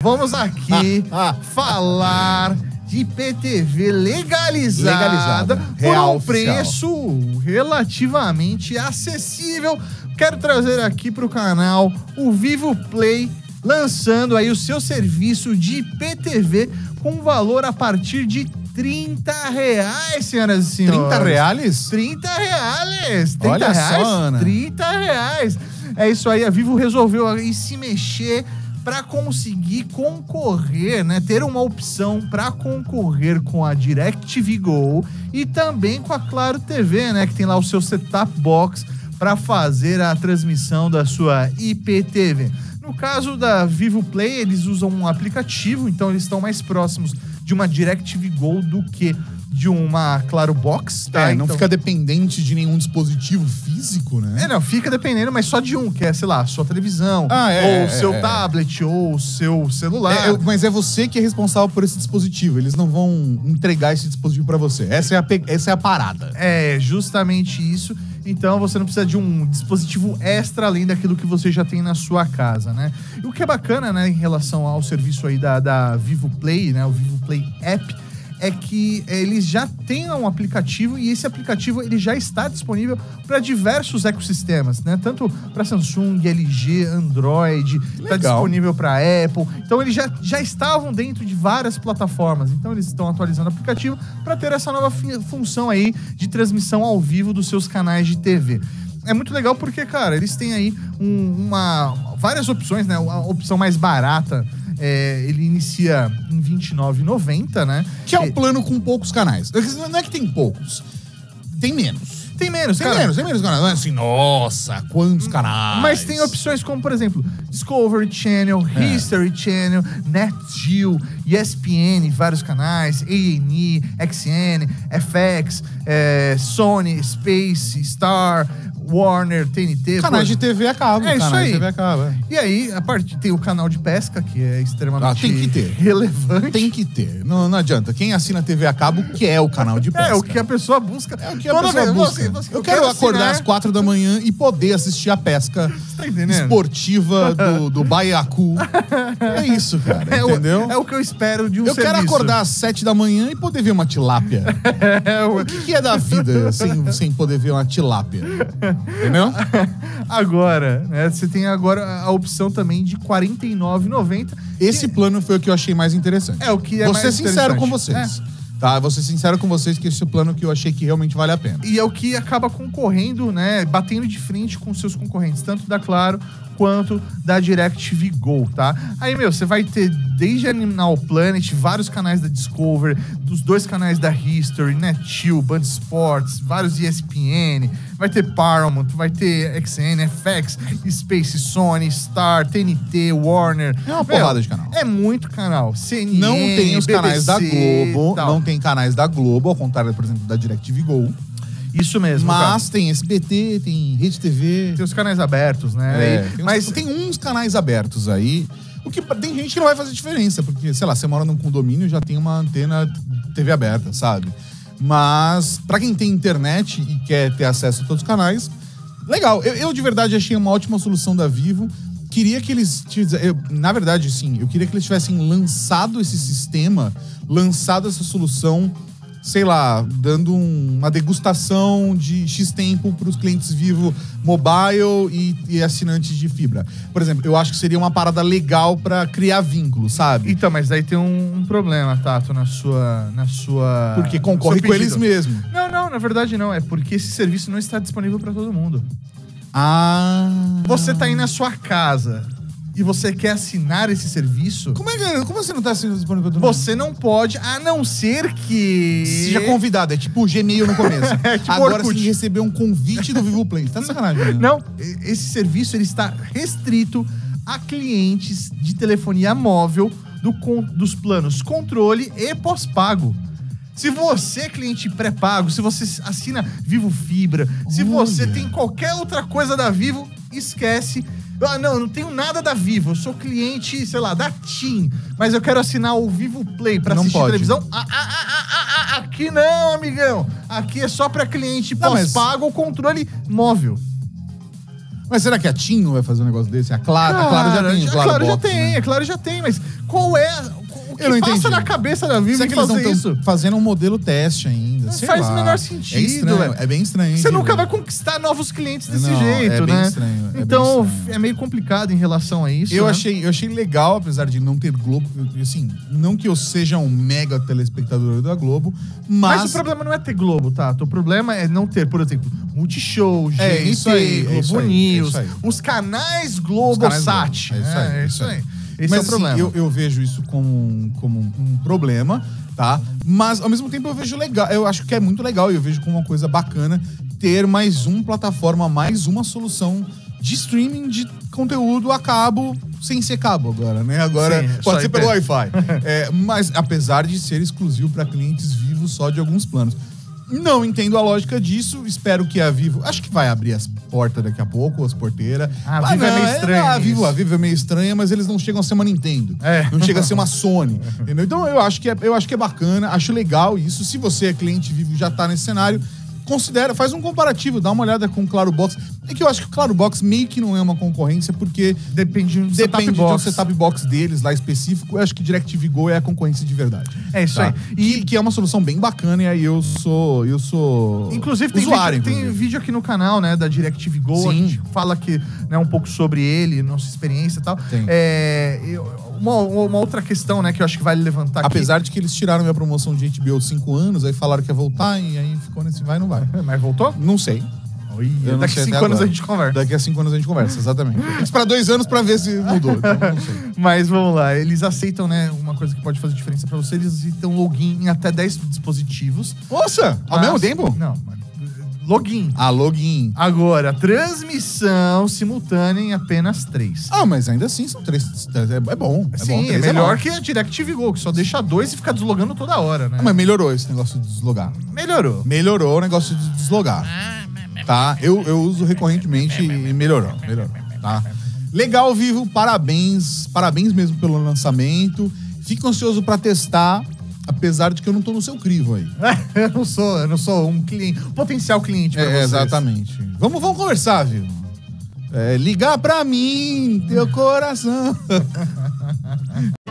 vamos aqui falar de IPTV legalizada Real por um preço relativamente acessível. Quero trazer aqui para o canal o Vivo Play, lançando aí o seu serviço de IPTV com valor a partir de R$30, senhoras e senhores. R$30? R$30. Olha só, Ana. R$30. É isso aí, a Vivo resolveu aí se mexer para conseguir concorrer, né? Ter uma opção para concorrer com a DirecTV Go e também com a Claro TV, né? Que tem lá o seu set-top box para fazer a transmissão da sua IPTV. No caso da Vivo Play, eles usam um aplicativo, então eles estão mais próximos de uma DirecTV Go do que de uma Claro Box, tá? Não então, fica dependente de nenhum dispositivo físico, né? não, fica dependendo, mas só de um, que é, sei lá, sua televisão, ou seu tablet, ou o seu celular. Mas é você que é responsável por esse dispositivo, eles não vão entregar esse dispositivo pra você. Essa é a parada. É, justamente isso. Então você não precisa de um dispositivo extra além daquilo que você já tem na sua casa, né? E o que é bacana, né, em relação ao serviço aí da Vivo Play, né, o Vivo Play App, é que eles já têm um aplicativo e esse aplicativo ele já está disponível para diversos ecossistemas, né? Tanto para Samsung, LG, Android, está disponível para Apple. Então eles já estavam dentro de várias plataformas. Então eles estão atualizando o aplicativo para ter essa nova função aí de transmissão ao vivo dos seus canais de TV. É muito legal porque, cara, eles têm aí várias opções, né? A opção mais barata, ele inicia em R$29,90, né? Que é um plano com poucos canais. Não é que tem poucos, tem menos. Tem menos canais. Não é assim, nossa, quantos canais. Mas tem opções como, por exemplo, Discovery Channel, History Channel, NetGeo, ESPN, vários canais, A&E, XN, FX, Sony, Space, Star, Warner, TNT. Canais de TV a cabo. Isso aí. TV a cabo, E aí, a parte tem o canal de pesca, que é extremamente tem que ter. relevante. Tem que ter. Não adianta. Quem assina TV a cabo quer o canal de pesca. É o que a pessoa busca. É o que a pessoa busca. Eu quero acordar às 4 da manhã e poder assistir a pesca esportiva do Baiacu. É isso, cara. Entendeu? É o que eu espero de um serviço. Eu quero acordar às 7 da manhã e poder ver uma tilápia. O que é da vida sem poder ver uma tilápia? Entendeu? Agora, né? Você tem agora a opção também de R$49,90. Esse plano foi o que eu achei mais interessante. É o que é Vou mais ser sincero com interessante. vocês. Tá, vou ser sincero com vocês que esse é o plano que eu achei que realmente vale a pena. E é o que acaba concorrendo, né? Batendo de frente com seus concorrentes, tanto da Claro quanto da DirecTV Go, tá? Aí, você vai ter desde Animal Planet, vários canais da Discovery, dos 2 canais da History, NetGeo, Band Sports, vários ESPN, vai ter Paramount, vai ter XN, FX, Space, Sony, Star, TNT, Warner. É uma porrada de canal. É muito canal. CNN, não tem os BBC, canais da Globo, não tem canais da Globo, ao contrário, por exemplo, da DirecTV Go. Isso mesmo. Mas tem SBT, tem Rede TV. Tem os canais abertos, né? Mas tem uns canais abertos aí. O que tem gente que não vai fazer diferença, porque, sei lá, você mora num condomínio, já tem uma antena TV aberta, sabe? Mas pra quem tem internet e quer ter acesso a todos os canais, legal. Eu de verdade achei uma ótima solução da Vivo. Queria que eles... na verdade, sim, eu queria que eles tivessem lançado esse sistema, lançado essa solução, sei lá, dando uma degustação de X tempo para os clientes Vivo mobile e assinantes de fibra. Por exemplo, eu acho que seria uma parada legal para criar vínculo, sabe? Então, mas aí tem um problema, Tato, na sua... Porque concorre com eles mesmo. Não, na verdade não. É porque esse serviço não está disponível para todo mundo. Você tá aí na sua casa e você quer assinar esse serviço... Como você não tá assinando disponível para todo mundo? Você não pode, a não ser que... Seja convidado, é tipo o Gmail no começo. Tipo agora Orkut. você receber um convite do Vivo Play. Tá de sacanagem, né? Não, esse serviço ele está restrito a clientes de telefonia móvel dos planos controle e pós-pago. Se você é cliente pré-pago, se você assina Vivo Fibra, se você tem qualquer outra coisa da Vivo, esquece. Não tenho nada da Vivo, eu sou cliente, sei lá, da TIM, mas eu quero assinar o Vivo Play pra assistir televisão. Aqui não, amigão. Aqui é só pra cliente pós-pago ou controle móvel. Mas será que a TIM não vai fazer um negócio desse? A Claro já tem. A Claro já tem, mas qual é... O que passa na cabeça da Vivo será que fazer eles não isso? Fazendo um modelo teste ainda? Não faz o menor sentido. É estranho, é bem estranho. Você nunca vai conquistar novos clientes desse jeito, é bem né? Estranho, então, bem estranho. é meio complicado em relação a isso. Eu né? achei legal, apesar de não ter Globo. Assim, não que eu seja um mega telespectador da Globo, mas o problema não é ter Globo, tá? O problema é não ter, por exemplo, Multishow, GNT, Globo News, os canais Globosat. É isso aí. Esse mas, é o problema. Assim, eu vejo isso como um problema, tá? Mas, ao mesmo tempo, eu vejo legal. Eu acho que é muito legal e eu vejo como uma coisa bacana ter mais uma plataforma, mais uma solução de streaming de conteúdo a cabo, sem ser cabo agora, né? Agora Sim, pode ser pelo Wi-Fi. Mas, apesar de ser exclusivo para clientes vivos só de alguns planos. Não entendo a lógica disso, espero que a Vivo... Acho que vai abrir as portas daqui a pouco, as porteiras. A Vivo é meio estranha. A Vivo é meio estranha, mas eles não chegam a ser uma Nintendo. Não chega a ser uma Sony, entendeu? Então eu acho que é bacana, acho legal isso. Se você é cliente Vivo e já tá nesse cenário, considera, faz um comparativo, dá uma olhada com o Claro Box. É que eu acho que o Claro Box meio que não é uma concorrência, porque depende do setup box deles lá específico. Eu acho que DirecTV Go é a concorrência de verdade. É isso aí. E que é uma solução bem bacana, e aí eu sou inclusive, usuário. Tem vídeo aqui no canal, né, da DirecTV Go. Sim. A gente fala que, né, um pouco sobre ele, nossa experiência e tal. Uma outra questão, né, que eu acho que vale levantar aqui. Apesar de que eles tiraram minha promoção de HBO 5 anos, aí falaram que ia voltar, e aí ficou nesse vai, não vai. Mas voltou? Não sei. Daqui a 5 anos a gente conversa. Daqui a 5 anos a gente conversa, exatamente. Tem que esperar 2 anos pra ver se mudou. Então não sei. Mas vamos lá, eles aceitam, né, uma coisa que pode fazer diferença pra você, eles aceitam login em até 10 dispositivos. Nossa! Ao mesmo tempo? Não, login. Login. Agora, transmissão simultânea em apenas 3. Mas ainda assim são 3. É bom. Sim, é melhor que a DirecTV Go, que só deixa 2 e fica deslogando toda hora, né? Mas melhorou esse negócio de deslogar. Melhorou o negócio de deslogar. Tá? Eu uso recorrentemente e melhorou, tá? Legal, Vivo, parabéns mesmo pelo lançamento. Fico ansioso pra testar, apesar de que eu não tô no seu crivo aí. eu não sou um cliente, potencial cliente pra vocês. Exatamente. Vamos conversar, Vivo. Ligar pra mim, teu coração.